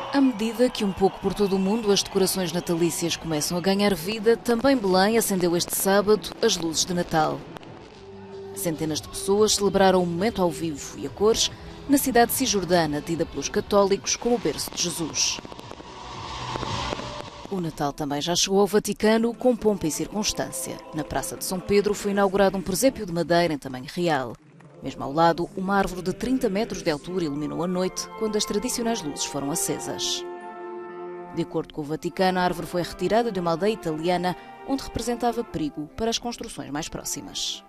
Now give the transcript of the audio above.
À medida que um pouco por todo o mundo as decorações natalícias começam a ganhar vida, também Belém acendeu este sábado as luzes de Natal. Centenas de pessoas celebraram o momento ao vivo e a cores na cidade cisjordana, tida pelos católicos como o berço de Jesus. O Natal também já chegou ao Vaticano com pompa e circunstância. Na Praça de São Pedro foi inaugurado um presépio de madeira em tamanho real. Mesmo ao lado, uma árvore de 30 metros de altura iluminou a noite quando as tradicionais luzes foram acesas. De acordo com o Vaticano, a árvore foi retirada de uma aldeia italiana onde representava perigo para as construções mais próximas.